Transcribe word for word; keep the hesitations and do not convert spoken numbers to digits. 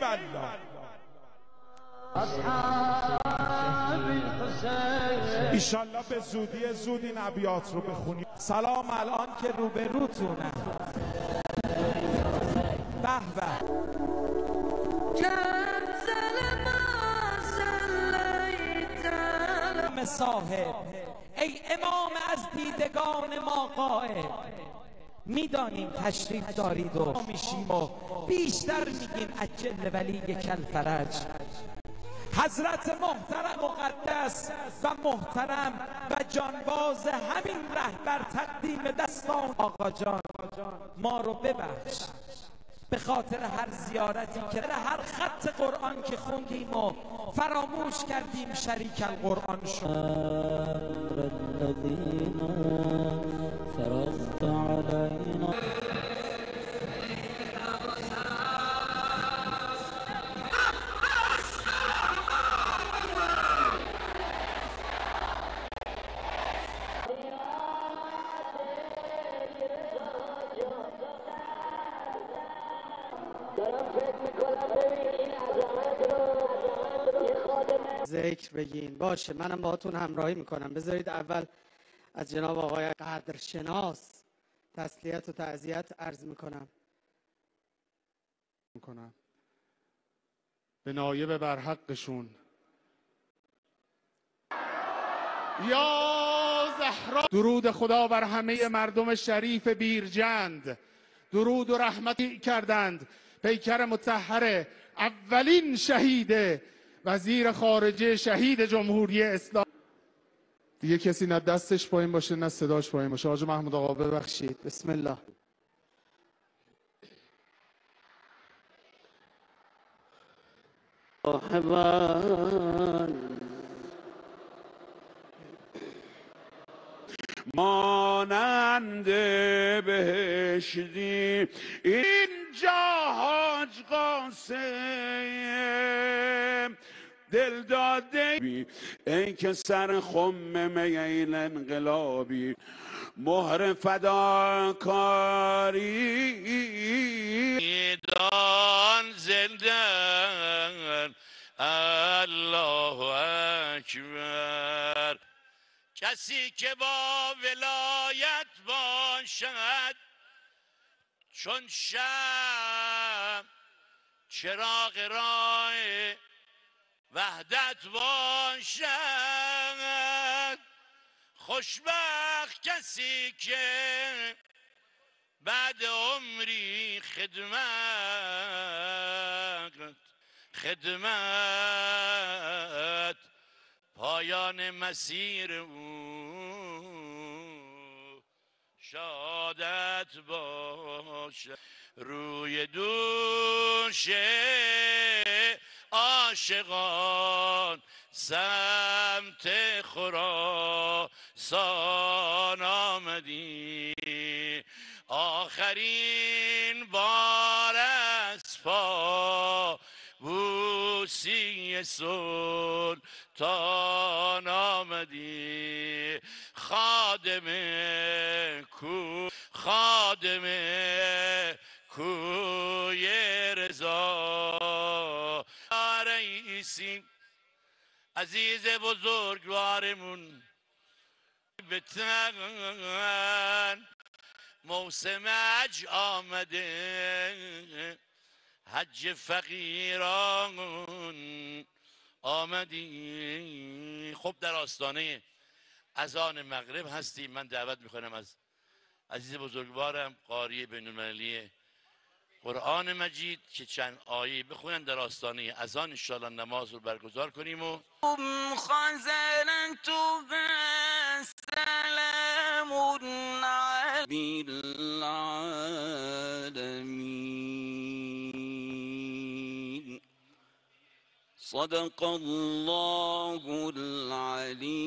والله. ایشالله به زودی زود این ابیات رو بخونیم. سلام الان که روبروتونم. به به. صاحب ای امام از دیدگان ما قائب، میدانیم تشریف دارید و میشیم و بیشتر میگیم عجل ولی کل فرج. حضرت محترم مقدس و محترم و جانباز همین رهبر تقدیم دستان آقا جان ما رو ببخش به خاطر هر زیارتی که هر خط قرآن که خوندیم و فراموش کردیم شریک القرآن شد. الذین فرضت علینا ذکر بگین. باشه منم باهاتون همراهی میکنم. بذارید اول از جناب آقای قدرشناس تسلیت و تعزیت عرض میکنم میکنم به نایب برحقشون یا زهرا. درود خدا بر همه مردم شریف بیرجند. درود و رحمتی کردند پیکر مطهر اولین شهید وزیر خارجه شهید جمهوری اسلامی. دیگه کسی نه دستش پایین باشه نه صداش پایین باشه. حاج محمود آقا ببخشید. بسم الله. مانند بهشتی اینجا حاج قاسم دل داده بی ای که سر خم میل انقلابی مهر فداکاری دان زندن الله اکبر. کسی که با ولایت باشد چون شمع چراغ راه وحدت باشد. خوشبخت کسی که بعد عمری خدمت خدمت پایان مسیر او شادت باشد. روی دوش عاشقان سمت خراسان آمدی آخرین بار از پا بوسی سلطان آمدی. خادم کو خادم کوی رضا رئیسی عزیز بزرگوارمون بتن موسم حج آمده حج فقیران آمدی. خب در آستانه اذان مغرب هستیم. من دعوت میکنم از عزیز بزرگوارم قاری بین‌المللی قرآن مجید که چند آیه بخونن در آستانه اذان ان شاءالله نماز رو برگزار کنیم. و خزنت سلام علی العالمین. صدق الله العلی.